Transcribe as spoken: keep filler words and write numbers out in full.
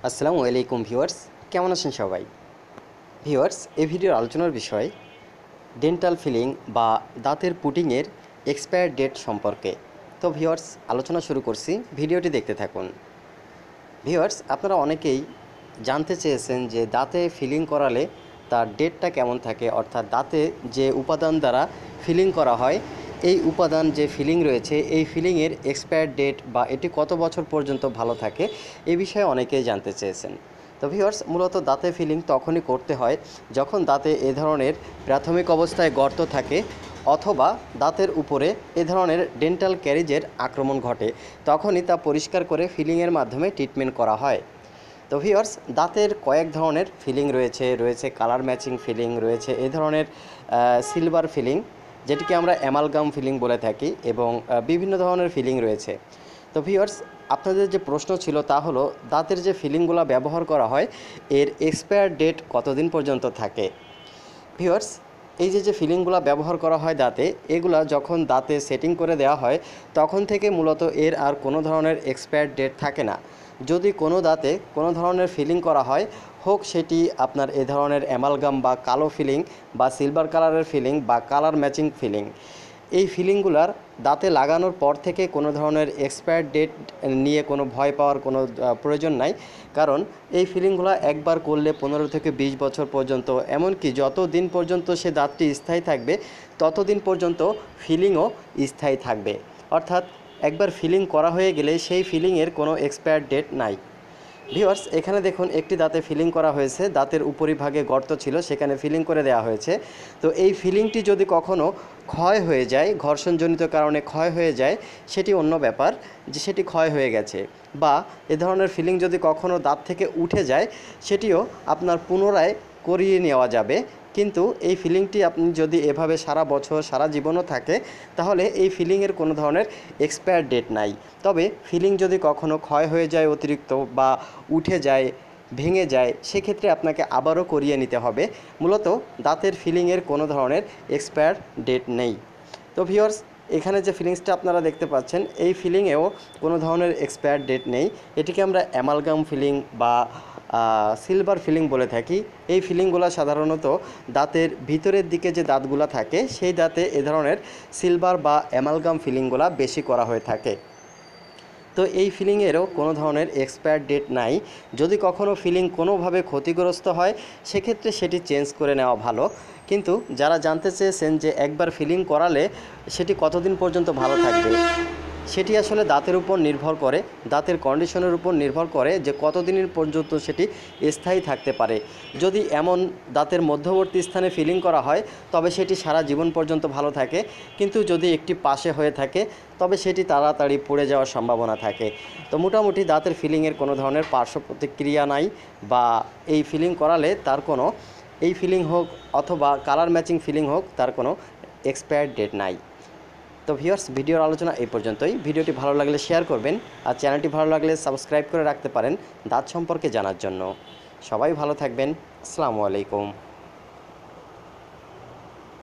আসসালামু আলাইকুম ভিউয়ার্স, কেমন আছেন সবাই? ভিউয়ার্স, এই ভিডিওর আলোচনার বিষয় ডেন্টাল ফিলিং বা দাঁতের পুটিংয়ের এক্সপায়ার ডেট সম্পর্কে। তো ভিউয়ার্স, আলোচনা শুরু করছি, ভিডিওটি দেখতে থাকুন। ভিউয়ার্স, আপনারা অনেকেই জানতে চেয়েছেন যে দাঁতে ফিলিং করালে তার ডেটটা কেমন থাকে, অর্থাৎ দাঁতে যে উপাদান দ্বারা ফিলিং করা হয় এই উপাদান যে ফিলিং রয়েছে এই ফিলিংয়ের এক্সপায়ার ডেট বা এটি কত বছর পর্যন্ত ভালো থাকে এ বিষয়ে অনেকেই জানতে চেয়েছেন। তো ভিউয়ার্স, মূলত দাঁতে ফিলিং তখনই করতে হয় যখন দাঁতে এ ধরনের প্রাথমিক অবস্থায় গর্ত থাকে অথবা দাঁতের উপরে এ ধরনের ডেন্টাল ক্যারিজের আক্রমণ ঘটে, তখনই তা পরিষ্কার করে ফিলিংয়ের মাধ্যমে ট্রিটমেন্ট করা হয়। তো ভিউয়ার্স, দাঁতের কয়েক ধরনের ফিলিং রয়েছে রয়েছে কালার ম্যাচিং ফিলিং, রয়েছে এই ধরনের সিলভার ফিলিং যেটিকে আমরা অ্যামালগাম ফিলিং বলে থাকি, এবং বিভিন্ন ধরনের ফিলিং রয়েছে। তো ভিউয়ার্স, আপনাদের যে প্রশ্ন ছিল তা হলো দাঁতের যে ফিলিংগুলো ব্যবহার করা হয় এর এক্সপায়ার ডেট কতদিন পর্যন্ত থাকে। ভিউয়ার্স, এই যে যে ফিলিংগুলো ব্যবহার করা হয় দাঁতে, এগুলা যখন দাঁতে সেটিং করে দেওয়া হয় তখন থেকে মূলত এর আর কোনো ধরনের এক্সপায়ার ডেট থাকে না। যদি কোনো দাঁতে কোনো ধরনের ফিলিং করা হয়, হোক সেটি আপনার এ ধরনের অ্যামালগাম বা কালো ফিলিং বা সিলভার কালারের ফিলিং বা কালার ম্যাচিং ফিলিং, এই ফিলিংগুলার দাঁতে লাগানোর পর থেকে কোনো ধরনের এক্সপায়ার ডেট নিয়ে কোনো ভয় পাওয়ার কোনো প্রয়োজন নাই। কারণ এই ফিলিংগুলো একবার করলে পনেরো থেকে বিশ বছর পর্যন্ত, এমনকি যত দিন পর্যন্ত সে দাঁতটি স্থায়ী থাকবে ততদিন পর্যন্ত ফিলিংও স্থায়ী থাকবে। অর্থাৎ একবার ফিলিং করা হয়ে গেলে সেই ফিলিংয়ের কোনো এক্সপায়ার ডেট নাই। ভিউয়ার্স, এখানে দেখুন একটি দাঁতে ফিলিং করা হয়েছে, দাঁতের উপরিভাগে গর্ত ছিল সেখানে ফিলিং করে দেওয়া হয়েছে। তো এই ফিলিংটি যদি কখনও ক্ষয় হয়ে যায়, ঘর্ষণজনিত কারণে ক্ষয় হয়ে যায়, সেটি অন্য ব্যাপার যে সেটি ক্ষয় হয়ে গেছে, বা এ ধরনের ফিলিং যদি কখনও দাঁত থেকে উঠে যায় সেটিও আপনার পুনরায় করিয়ে নেওয়া যাবে। কিন্তু এই ফিলিংটি আপনি যদি এভাবে সারা বছর সারা জীবনও থাকে তাহলে এই ফিলিংয়ের কোনো ধরনের এক্সপায়ার ডেট নাই। তবে ফিলিং যদি কখনও ক্ষয় হয়ে যায় অতিরিক্ত বা উঠে যায়, ভেঙে যায়, সেক্ষেত্রে আপনাকে আবারও করিয়ে নিতে হবে। মূলত দাঁতের ফিলিংয়ের কোনো ধরনের এক্সপায়ার ডেট নেই। তো ভিউয়ার্স, এখানে যে ফিলিংসটা আপনারা দেখতে পাচ্ছেন এই ফিলিংয়েও কোনো ধরনের এক্সপায়ার ডেট নেই। এটিকে আমরা অ্যামালগাম ফিলিং বা সিলভার ফিলিং বলে থাকি। এই ফিলিংগুলো সাধারণত দাঁতের ভিতরের দিকে যে দাঁতগুলো থাকে সেই দাঁতে এ ধরনের সিলভার বা অ্যামালগাম ফিলিংগুলো বেশি করা হয়ে থাকে। তো এই ফিলিংয়েরও কোনো ধরনের এক্সপায়ার ডেট নাই। যদি কখনও ফিলিং কোনোভাবে ক্ষতিগ্রস্ত হয় সেক্ষেত্রে সেটি চেঞ্জ করে নেওয়া ভালো। কিন্তু যারা জানতে চেয়েছেন যে একবার ফিলিং করালে সেটি কতদিন পর্যন্ত ভালো থাকবে, সেটি আসলে দাঁতের উপর নির্ভর করে, দাঁতের কন্ডিশনের উপর নির্ভর করে যে কতদিনের পর্যন্ত সেটি স্থায়ী থাকতে পারে। যদি এমন দাঁতের মধ্যবর্তী স্থানে ফিলিং করা হয় তবে সেটি সারা জীবন পর্যন্ত ভালো থাকে, কিন্তু যদি একটি পাশে হয়ে থাকে তবে সেটি তাড়াতাড়ি পড়ে যাওয়ার সম্ভাবনা থাকে। তো মোটামুটি দাঁতের ফিলিংয়ের কোনো ধরনের পার্শ্ব প্রতিক্রিয়া নাই, বা এই ফিলিং করালে তার কোনো, এই ফিলিং হোক অথবা কালার ম্যাচিং ফিলিং হোক, তার কোনো এক্সপায়ার ডেট নাই। তো ভিউয়ার্স, ভিডিওর আলোচনা এই পর্যন্তই। ভিডিওটি ভালো লাগলে শেয়ার করবেন, আর চ্যানেলটি ভালো লাগলে সাবস্ক্রাইব করে রাখতে পারেন দাঁত সম্পর্কে জানার জন্য। সবাই ভালো থাকবেন। আসসালামু আলাইকুম।